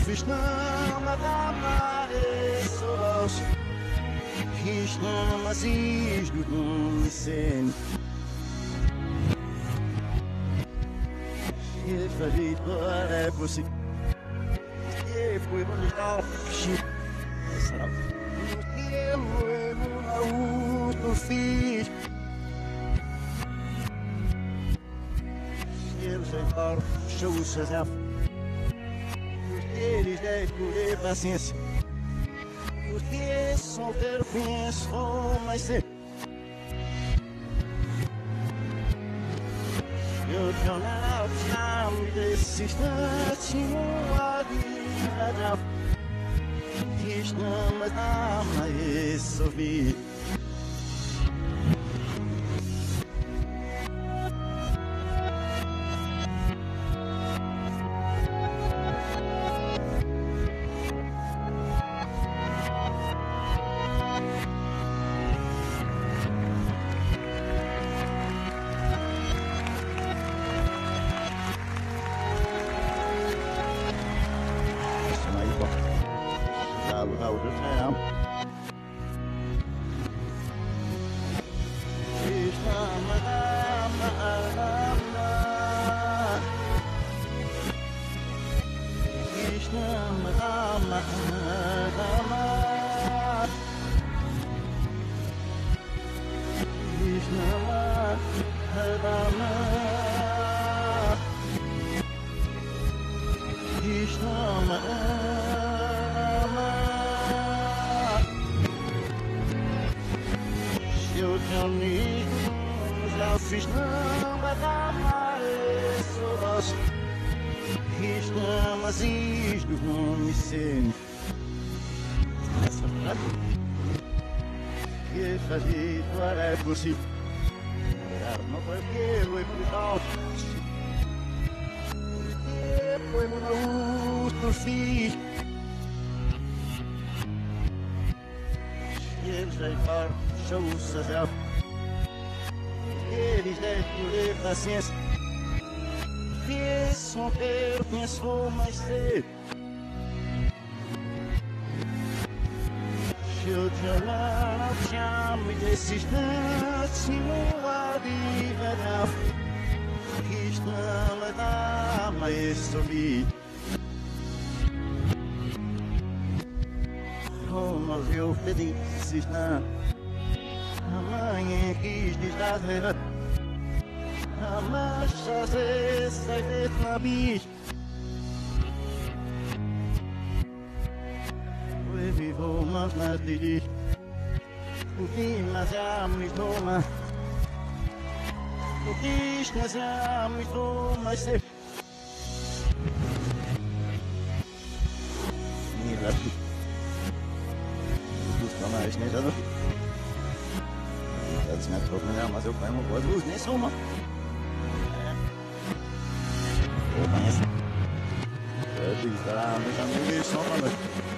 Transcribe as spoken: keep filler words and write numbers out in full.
Krishna Madama Esos Krishna Maziz Dudum Sen Farid para você e foi legal será eu eu não fiz eu sei par show já eles devem ter paciência porque só ter penso mas se eu não time this is not you are the Krishna Madama Esovi How the time Krishna Madama Krishna Madama Krishna Madama Krishna Madama Eu caminho, já fiz não vai dar mais solos. Krishna, mas isto não me sente. Essa frase que fazia para é possível. Não foi que foi por alto. Foi no outro fiz. E eles levaram. Shows já eles devem ter paciência pensam ter pensou mais cedo eu te amo te amo e desses tantos não há de verdade que estão a dar mais sobre como eu pedi se está amanhã quis desfazer a marcha se sai de na bicha eu vivo mais na dirige o que mas já me toma o que mas já me toma se mira tu mais né já That's not talking about myself. I'm a boy who's next home. Oh, my. At least I'm a little bit